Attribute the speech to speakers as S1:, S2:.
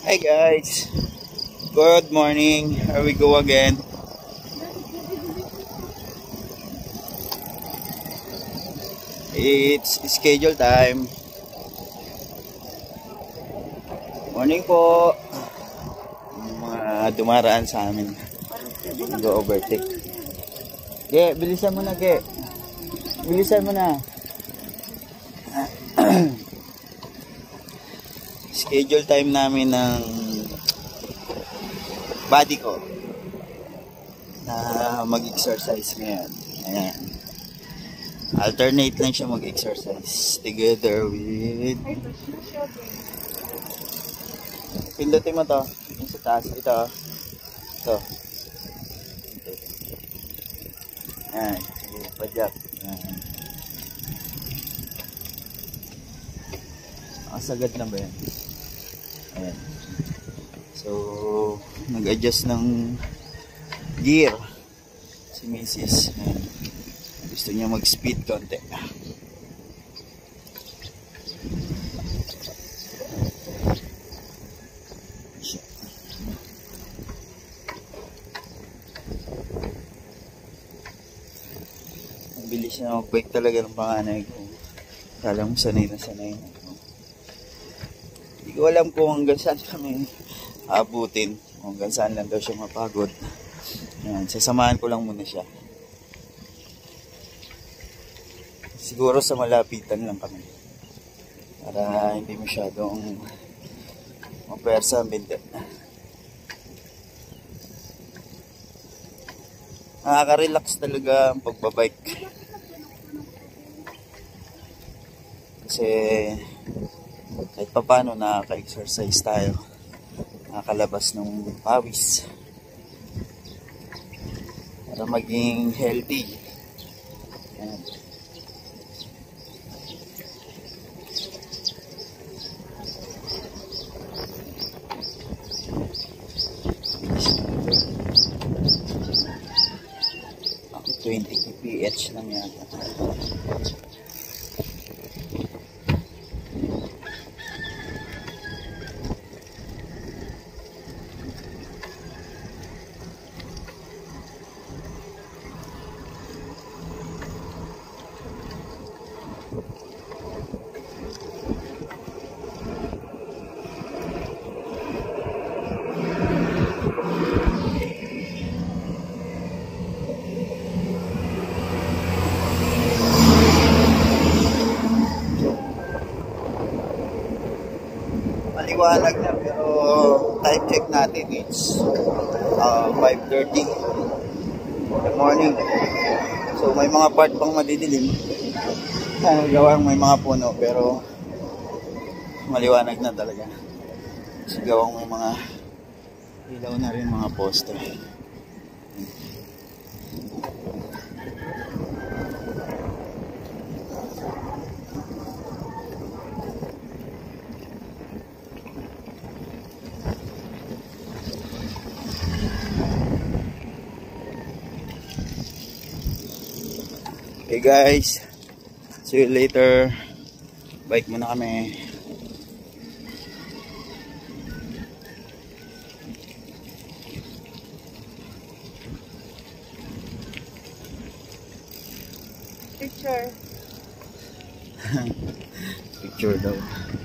S1: Hi guys, good morning. Here we go again. It's schedule time. Morning po. Mga dumaraan sa amin. Go overtake. Ge, bilisan mo na, Ge. Bilisan mo na. Schedule time namin ng body ko na mag-exercise ngayon. Ayan. Alternate lang siya mag-exercise together with... Pindutin mo to. Yung sa taas. Ito. Ito. Ayan. Pajak. Ayan. Nakasagad na ba yan? Ayan. So, nag-adjust ng gear si Mrs. Ayan. Gusto niya mag-speed konti. Ang bilis na mag-bike talaga ng panganay ko. Kala mo sanay na sanay na. Hindi ko alam kung hanggang saan kami abutin. Hanggang saan lang daw siya mapagod. Ayan, sasamahan ko lang muna siya. Siguro sa malapitan lang kami. Para hindi masyadong mapersa ang binti. Nakaka-relax talaga ang pagbabike. Kasi kahit pa paano nakaka-exercise tayo. Nakakalabas ng pawis. Para maging healthy. Ayan. Ako 20 kph lang yata. Maliwanag na pero time check natin it's 5:30 in the morning. So may mga part pang madidilim. Gawang may mga puno pero maliwanag na talaga. So gawang may mga ilaw na rin mga poste. Okay guys, see you later. Bike muna kami.
S2: Picture.
S1: Picture daw.